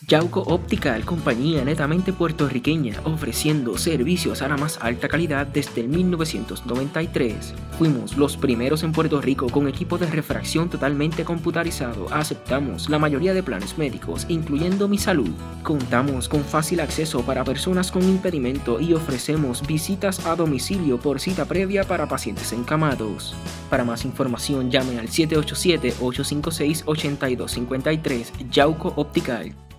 Yauco Optical, compañía netamente puertorriqueña, ofreciendo servicios a la más alta calidad desde el 1993. Fuimos los primeros en Puerto Rico con equipo de refracción totalmente computarizado. Aceptamos la mayoría de planes médicos, incluyendo Mi Salud. Contamos con fácil acceso para personas con impedimento y ofrecemos visitas a domicilio por cita previa para pacientes encamados. Para más información, llame al 787-856-8253, Yauco Optical.